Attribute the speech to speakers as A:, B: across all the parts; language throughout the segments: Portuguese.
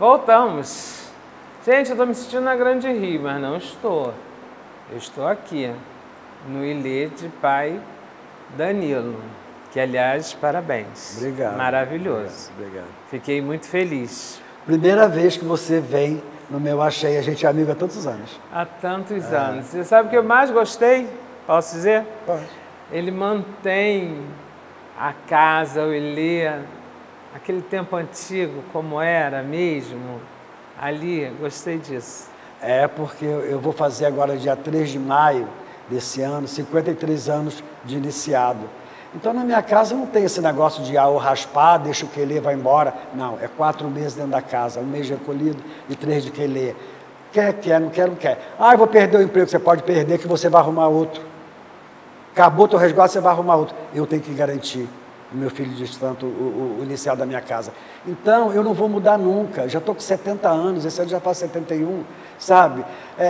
A: Voltamos. Gente, eu estou me sentindo na Grande Rio, mas não estou. Eu estou aqui, no Ilê de Pai Danilo, que, aliás, parabéns.
B: Obrigado.
A: Maravilhoso.
B: Obrigado.
A: Fiquei muito feliz.
B: Primeira vez que você vem no meu Achei, a gente é amigo há tantos anos.
A: Há tantos anos. Você sabe o que eu mais gostei? Posso dizer?
B: Pode.
A: Ele mantém a casa, o Ilê, aquele tempo antigo, como era mesmo, ali, gostei disso.
B: É porque eu vou fazer agora, dia 3 de maio desse ano, 53 anos de iniciado. Então, na minha casa não tem esse negócio de eu raspar, deixa o quelê, vai embora. Não, é 4 meses dentro da casa, 1 mês de recolhido e 3 de quelê. Quer, não quer, não quer. Eu vou perder o emprego, você pode perder que você vai arrumar outro. Acabou o teu resguardo, você vai arrumar outro. Eu tenho que garantir. O meu filho diz tanto, o inicial da minha casa. Então, eu não vou mudar nunca. Já estou com 70 anos, esse ano já faz 71, sabe?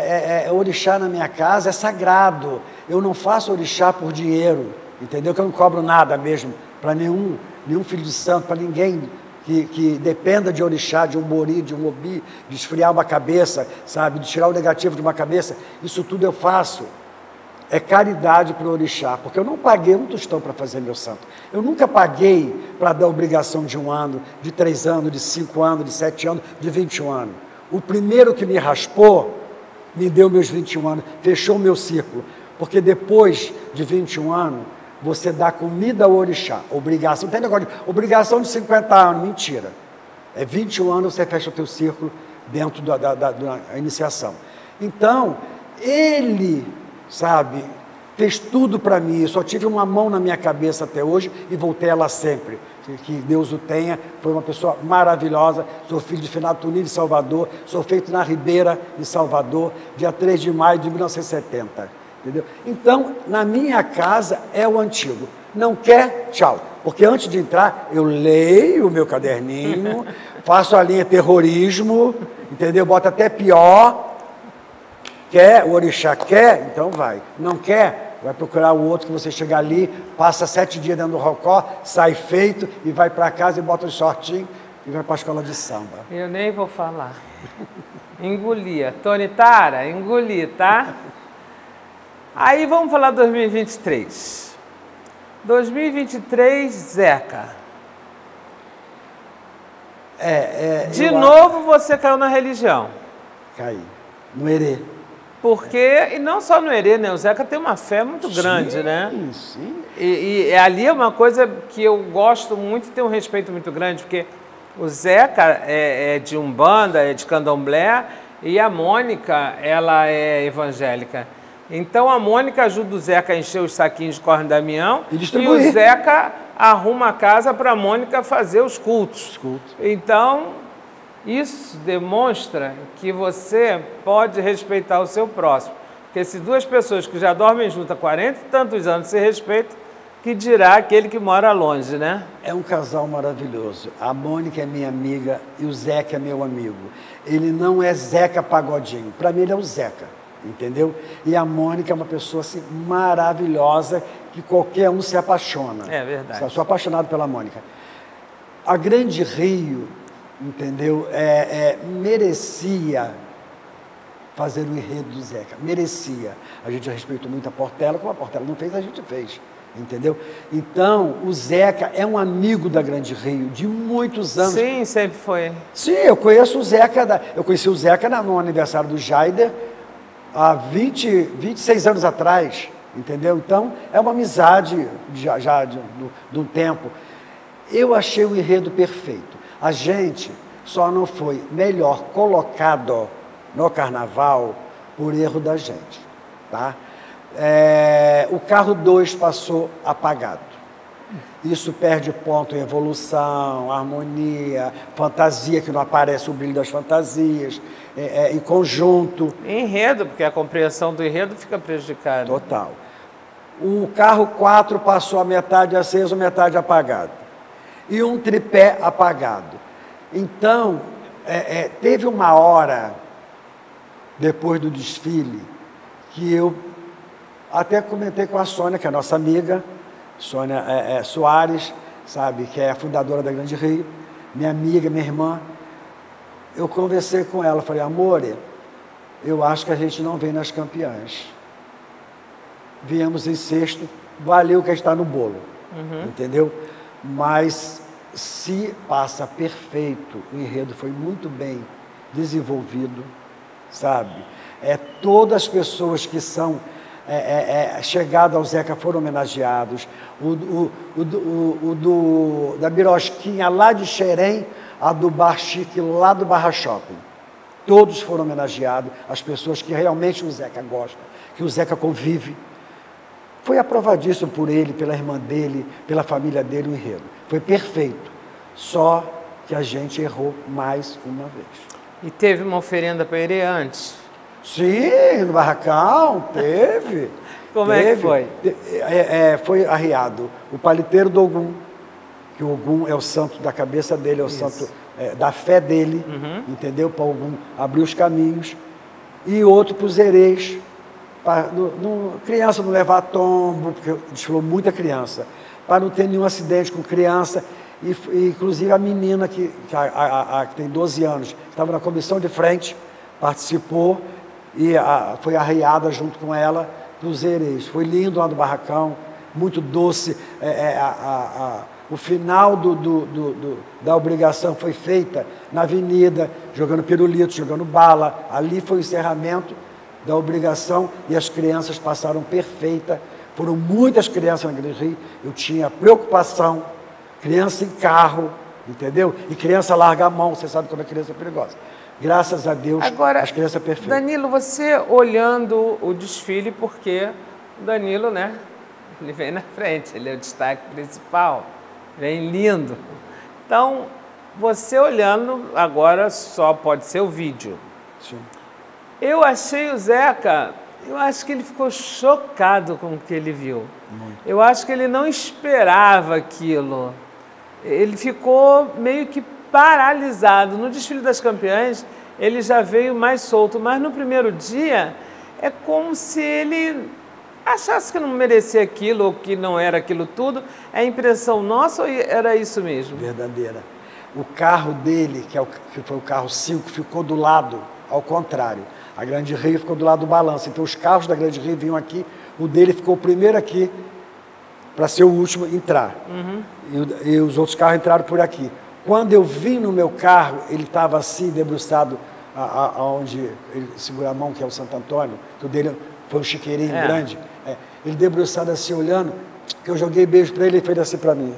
B: Orixá na minha casa é sagrado. Eu não faço orixá por dinheiro, entendeu? Que eu não cobro nada mesmo para nenhum filho de santo, para ninguém que dependa de orixá, de um bori, de um obi, de esfriar uma cabeça, sabe? De tirar o negativo de uma cabeça. Isso tudo eu faço. É caridade para o orixá, porque eu não paguei um tostão para fazer meu santo. Eu nunca paguei para dar obrigação de 1 ano, de 3 anos, de 5 anos, de 7 anos, de 21 anos. O primeiro que me raspou, me deu meus 21 anos, fechou o meu círculo. Porque depois de 21 anos, você dá comida ao orixá. Obrigação, não tem negócio de obrigação de 50 anos, mentira. É 21 anos, você fecha o teu círculo dentro da iniciação. Então, ele... sabe, fez tudo para mim, eu só tive uma mão na minha cabeça até hoje e voltei ela sempre, que Deus o tenha, foi uma pessoa maravilhosa, sou filho de Finado Tunir de Salvador, sou feito na Ribeira de Salvador, dia 3 de maio de 1970, entendeu? Então, na minha casa é o antigo, não quer, tchau, porque antes de entrar, eu leio o meu caderninho, faço a linha terrorismo, entendeu? Boto até pior. Quer, o orixá quer, então vai. Não quer, vai procurar o outro que você chega ali, passa 7 dias dentro do rocó, sai feito e vai para casa e bota um shortinho e vai para a escola de samba.
A: Eu nem vou falar. Engolia. Tony Tara, engoli, tá? Aí vamos falar 2023. 2023, Zeca. De novo você caiu na religião.
B: Caí. No herê.
A: Porque, e não só no herê, né? O Zeca tem uma fé muito grande, né?
B: Sim.
A: E ali é uma coisa que eu gosto muito e tenho um respeito muito grande, porque o Zeca é de Umbanda, é de Candomblé, e a Mônica, ela é evangélica. Então a Mônica ajuda o Zeca a encher os saquinhos de Corno Damião e o Zeca arruma a casa para a Mônica fazer os cultos. Então... isso demonstra que você pode respeitar o seu próximo. Porque se 2 pessoas que já dormem juntas há 40 e tantos anos se respeitam, que dirá aquele que mora longe, né? É um casal maravilhoso. A Mônica é minha amiga e o Zeca é meu amigo. Ele não é Zeca Pagodinho. Para mim ele é o Zeca, entendeu? E a Mônica é uma pessoa assim, maravilhosa, que qualquer um se apaixona. É verdade. Eu sou apaixonado pela Mônica. A Grande Rio... entendeu? Merecia fazer o enredo do Zeca, merecia. A gente respeitou muito a Portela, como a Portela não fez, a gente fez, entendeu? Então, o Zeca é um amigo da Grande Rio, de muitos anos. Sim, sempre foi. Sim, eu conheço o Zeca, eu conheci o Zeca no aniversário do Jaider, há 26 anos atrás, entendeu? Então, é uma amizade já de um tempo. Eu achei o enredo perfeito. A gente só não foi melhor colocado no carnaval por erro da gente, tá? O carro 2 passou apagado. Isso perde ponto em evolução, harmonia, fantasia, que não aparece o brilho das fantasias, em conjunto. Enredo, porque a compreensão do enredo fica prejudicada. Total. O carro 4 passou a metade aceso, metade apagado. E um tripé apagado. Então, teve uma hora, depois do desfile, que eu até comentei com a Sônia, que é a nossa amiga, Sônia Soares, sabe, que é a fundadora da Grande Rio, minha amiga, minha irmã. eu conversei com ela, falei, amor, eu acho que a gente não vem nas campeãs. Viemos em sexto, valeu que está no bolo, entendeu? Mas se passa perfeito, o enredo foi muito bem desenvolvido, sabe? Todas as pessoas que são chegadas ao Zeca foram homenageados, da Birosquinha lá de Xerém, a do Bar Chique lá do Barra Shopping. Todos foram homenageados, as pessoas que realmente o Zeca gosta, que o Zeca convive. Foi aprovadíssimo por ele, pela irmã dele, pela família dele, o enredo. Foi perfeito, só que a gente errou mais uma vez.
C: E teve uma oferenda para ele antes?
A: Sim, no barracão, teve.
C: Como é que foi?
A: Foi arriado o paliteiro do Ogum, que o Ogum é o santo da cabeça dele, é o santo da fé dele, entendeu? Para o Ogum abrir os caminhos. E outro para os herês, para criança não levar tombo, porque desfilou muita criança, para não ter nenhum acidente com criança. E inclusive a menina que tem 12 anos, que estava na comissão de frente, participou e foi arreada junto com ela para os herês. Foi lindo lá no barracão, muito doce. O final da obrigação foi feita na avenida, jogando pirulito, jogando bala. Ali foi o encerramento da obrigação e as crianças passaram perfeita. Foram muitas crianças na Grande Rio. Eu tinha preocupação, criança em carro, entendeu? E criança larga a mão, você sabe como a criança é perigosa. Graças a Deus,
C: agora,
A: as crianças perfeitas.
C: Danilo, você olhando o desfile, porque o Danilo, né, ele vem na frente, ele é o destaque principal, vem lindo. Então, você olhando, agora só pode ser o vídeo.
A: Sim.
C: Eu achei o Zeca, eu acho que ele ficou chocado com o que ele viu.
A: Muito.
C: Eu acho que ele não esperava aquilo. Ele ficou meio que paralisado. No desfile das campeãs, ele já veio mais solto, mas no primeiro dia é como se ele achasse que não merecia aquilo ou que não era aquilo tudo. É impressão nossa ou era isso mesmo?
A: Verdadeira. O carro dele, que foi o carro 5, ficou do lado, ao contrário. A Grande Rio ficou do lado do balanço. Então os carros da Grande Rio vinham aqui, o dele ficou o primeiro aqui, para ser o último a entrar. E os outros carros entraram por aqui. Quando eu vim no meu carro, ele estava assim, debruçado, aonde ele segura a mão, que é o Santo Antônio, que o dele foi um chiqueirinho grande. Ele debruçado assim, olhando, que eu joguei beijo para ele, ele fez assim para mim.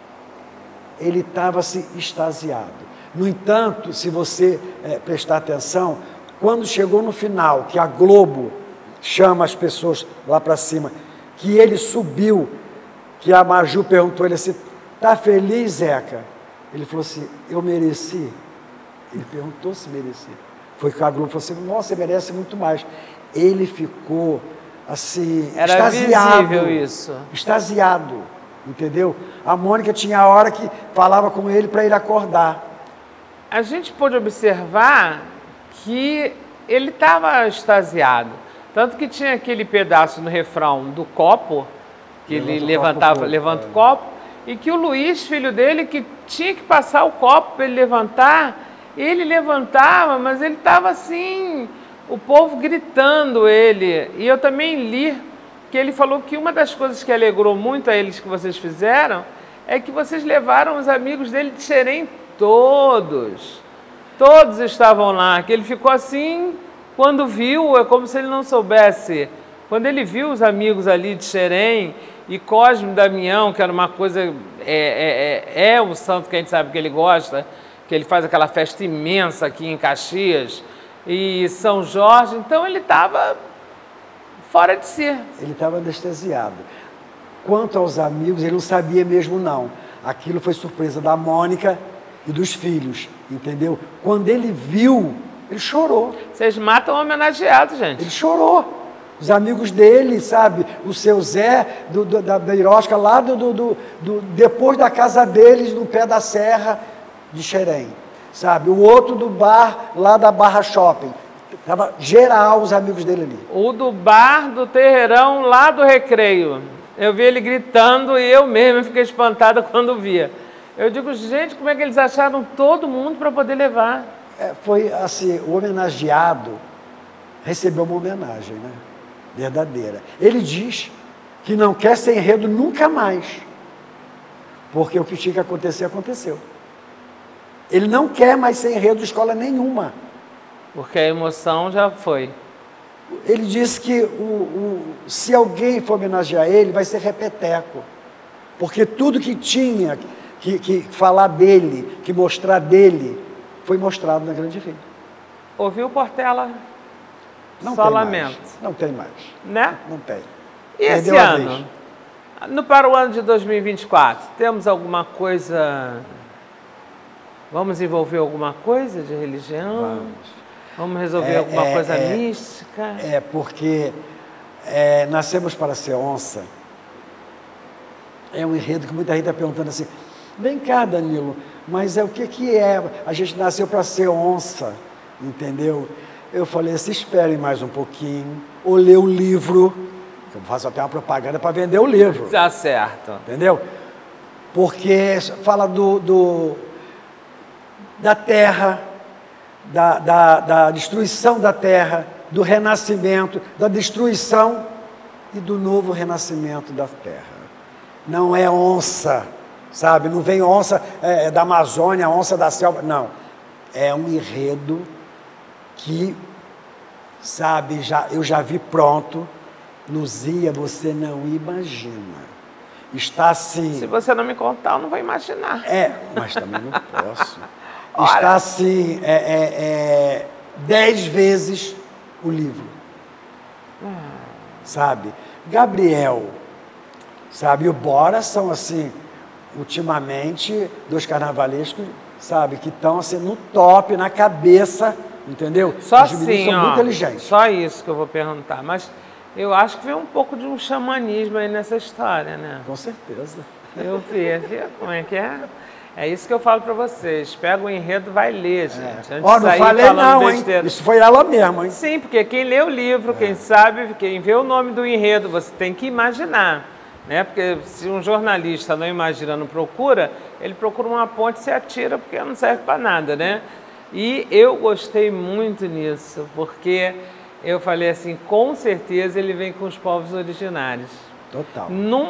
A: Ele estava assim, extasiado. No entanto, se você prestar atenção, quando chegou no final, que a Globo chama as pessoas lá para cima, que ele subiu, que a Maju perguntou ele assim, tá feliz, Zeca? Ele falou assim, eu mereci? Ele perguntou se merecia. Foi que a Globo falou assim, nossa, você merece muito mais. Ele ficou assim,
C: era
A: extasiado.
C: Visível isso.
A: Extasiado, entendeu? A Mônica tinha a hora que falava com ele para ele acordar.
C: A gente pôde observar que ele estava extasiado. Tanto que tinha aquele pedaço no refrão do copo, que ele levanta o copo, e que o Luiz, filho dele, que tinha que passar o copo para ele levantar, ele levantava, mas ele estava assim, o povo gritando ele. E eu também li que ele falou que uma das coisas que alegrou muito a eles que vocês fizeram é que vocês levaram os amigos dele de Xerém todos. Todos estavam lá, que ele ficou assim, quando viu, é como se ele não soubesse. Quando ele viu os amigos ali de Xerém, e Cosme e Damião, que era uma coisa, o santo que a gente sabe que ele gosta, que ele faz aquela festa imensa aqui em Caxias, e São Jorge, então ele estava fora de si.
A: Ele estava anestesiado. Quanto aos amigos, ele não sabia mesmo não. Aquilo foi surpresa da Mônica e dos filhos, entendeu? Quando ele viu, ele chorou.
C: Vocês matam o homenageado, gente.
A: Ele chorou. Os amigos dele, sabe? O seu Zé, da Irosca, lá depois da casa deles, no pé da serra de Xerém, sabe? O outro do bar, lá da Barra Shopping. Estava geral os amigos dele ali.
C: O do bar do Terreirão, lá do Recreio. Eu vi ele gritando e eu mesma fiquei espantada quando via. Eu digo, gente, como é que eles acharam todo mundo para poder levar?
A: Foi assim, o homenageado recebeu uma homenagem, né? Verdadeira. Ele diz que não quer ser enredo nunca mais, porque o que tinha que acontecer, aconteceu. Ele não quer mais ser enredo de escola nenhuma.
C: Porque a emoção já foi.
A: Ele disse que se alguém for homenagear ele, vai ser repeteco. Porque tudo que tinha que falar dele, que mostrar dele, foi mostrado na Grande Rio.
C: Ouviu, Portela?
A: Não
C: Só
A: tem
C: lamento.
A: mais. Não tem mais.
C: Né?
A: Não tem.
C: E esse ano? Para o ano de 2024, temos alguma coisa... Vamos envolver alguma coisa de religião? Vamos resolver alguma coisa mística?
A: Porque Nascemos para Ser Onça é um enredo que muita gente está perguntando assim, vem cá, Danilo, mas o que é? A gente nasceu para ser onça, entendeu? Eu falei assim, esperem mais um pouquinho, ou lê o livro, eu faço até uma propaganda para vender o livro.
C: Tá certo.
A: Entendeu? Porque fala da terra, da destruição da terra, do renascimento, da destruição e do novo renascimento da terra. Não é onça, sabe? Não vem onça da Amazônia, onça da selva, não. É um enredo que, sabe, eu já vi pronto. Luzia, você não imagina. Está assim...
C: Se você não me contar, eu não vou imaginar.
A: Mas também não posso. Está assim, 10 vezes o livro. Sabe? Gabriel, sabe? E o Bora são assim, ultimamente, dois carnavalescos, sabe? Que estão assim no top, na cabeça, entendeu?
C: Só
A: os meninos
C: assim,
A: são muito inteligentes.
C: Só isso que eu vou perguntar. Mas eu acho que vem um pouco de um xamanismo aí nessa história, né?
A: Com certeza.
C: Eu vi como é que é? É isso que eu falo para vocês. Pega o enredo, vai ler, gente.
A: Não falei não, hein? Isso foi ela mesma, hein?
C: Sim, porque quem lê o livro, quem sabe, quem vê o nome do enredo, você tem que imaginar, né? Porque se um jornalista não imagina, não procura, ele procura uma ponte e se atira, porque não serve para nada, né? E eu gostei muito nisso, porque eu falei assim, com certeza ele vem com os povos originários.
A: Total.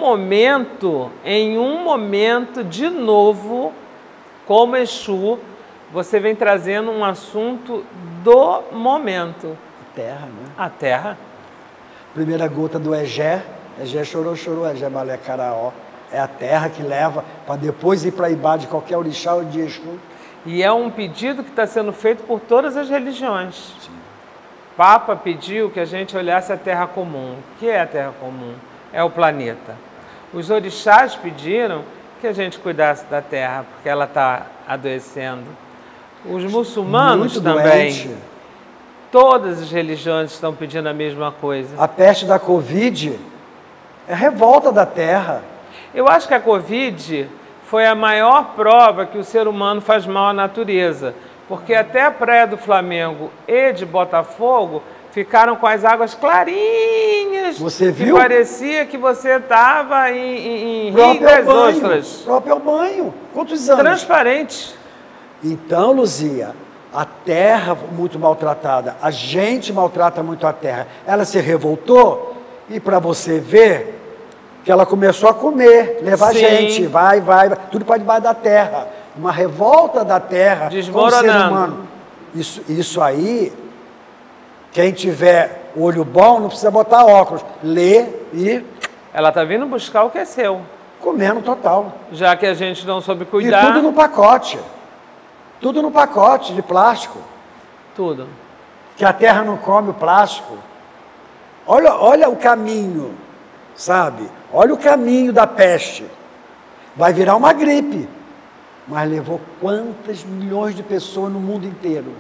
C: Em um momento, de novo, como Exu, você vem trazendo um assunto do momento.
A: A terra, né?
C: A terra.
A: Primeira gota do Egé chorou, chorou, Egé balé caraó. É a terra que leva para depois ir para Ibá de qualquer orixá ou de Exu.
C: E é um pedido que está sendo feito por todas as religiões. Sim. O Papa pediu que a gente olhasse a terra comum. O que é a terra comum? É o planeta. Os orixás pediram que a gente cuidasse da terra, porque ela está adoecendo. Os muçulmanos
A: muito
C: também.
A: Doente.
C: Todas as religiões estão pedindo a mesma coisa.
A: A peste da Covid é revolta da terra.
C: Eu acho que a Covid foi a maior prova que o ser humano faz mal à natureza, porque até a Praia do Flamengo e de Botafogo ficaram com as águas clarinhas.
A: Você viu?
C: Que parecia que você estava em Rio das Ostras.
A: Próprio banho. Quantos anos?
C: Transparente.
A: Então, Luzia, a terra muito maltratada, a gente maltrata muito a terra. Ela se revoltou e para você ver que ela começou a comer, levar gente, vai, tudo para debaixo da terra. Uma revolta da terra com o ser humano. Isso aí... Quem tiver olho bom não precisa botar óculos. Lê e...
C: Ela está vindo buscar o que é seu.
A: Comendo total.
C: Já que a gente não soube cuidar...
A: E tudo no pacote. Tudo no pacote de plástico.
C: Tudo.
A: Que a terra não come o plástico. Olha o caminho, sabe? Olha o caminho da peste. Vai virar uma gripe. Mas levou quantas milhões de pessoas no mundo inteiro?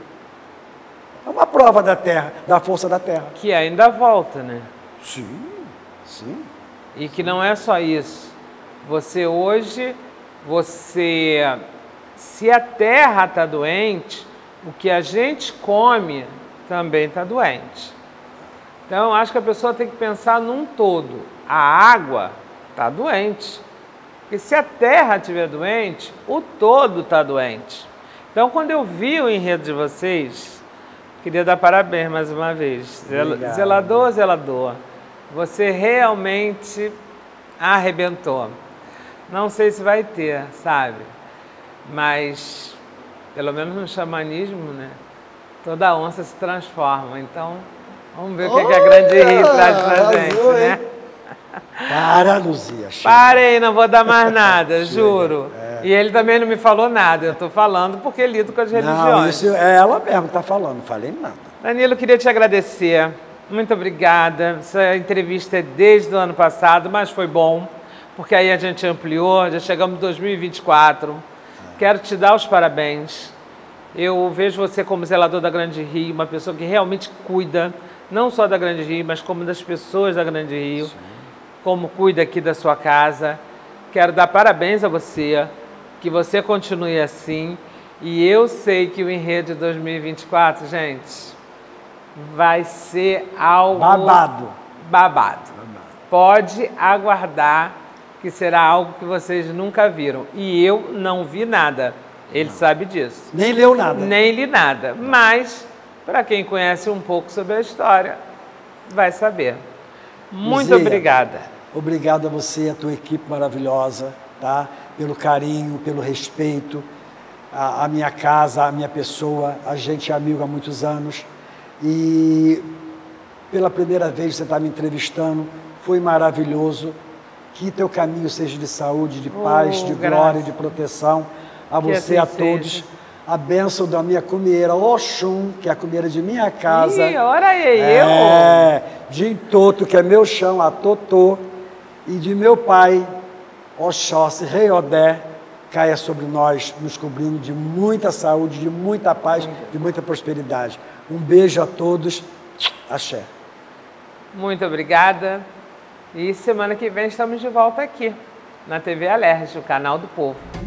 A: É uma prova da terra, da força da terra.
C: Que ainda volta, né?
A: Sim, sim.
C: E que não é só isso. Se a terra está doente, o que a gente come também está doente. Então, acho que a pessoa tem que pensar num todo. A água está doente. Porque se a terra estiver doente, o todo está doente. Então, quando eu vi o enredo de vocês, queria dar parabéns mais uma vez.
B: Obrigado.
C: Zelador, zelador, você realmente arrebentou. Não sei se vai ter, sabe? Mas, pelo menos no xamanismo, né? Toda onça se transforma. Então, vamos ver o que a Grande Rio traz pra gente, né?
B: Para, Luzia. Chega.
C: Parei, não vou dar mais nada, juro. E ele também não me falou nada. Eu estou falando porque lido com as religiões.
B: Não, isso é ela mesmo que está falando, não falei nada.
C: Danilo, queria te agradecer. Muito obrigada. Essa entrevista é desde o ano passado, mas foi bom, porque aí a gente ampliou, já chegamos em 2024. Quero te dar os parabéns. Eu vejo você como zelador da Grande Rio, uma pessoa que realmente cuida, não só da Grande Rio, mas como das pessoas da Grande Rio, sim, como cuida aqui da sua casa. Quero dar parabéns a você, que você continue assim. E eu sei que o enredo de 2024, gente, vai ser algo... Babado. Pode aguardar que será algo que vocês nunca viram. E eu não vi nada. Ele sabe disso.
B: Nem leu nada.
C: Nem li nada. Mas, para quem conhece um pouco sobre a história, vai saber. Muito obrigada.
B: Obrigado a você, a tua equipe maravilhosa, tá? Pelo carinho, pelo respeito, a minha casa, a minha pessoa, a gente é amigo há muitos anos. E pela primeira vez você está me entrevistando, foi maravilhoso. Que teu caminho seja de saúde, de paz, de glória, de proteção. A você, a todos. A bênção da minha comieira, Oxum, que é a comieira de minha casa.
C: Ih, ora aí,
B: de Intoto, que é meu chão, a Totô. E de meu pai, Oxóssi, Rei Odé, caia sobre nós, nos cobrindo de muita saúde, de muita paz, de muita prosperidade. Um beijo a todos. Axé.
C: Muito obrigada. E semana que vem estamos de volta aqui, na TV Alerj, o canal do povo.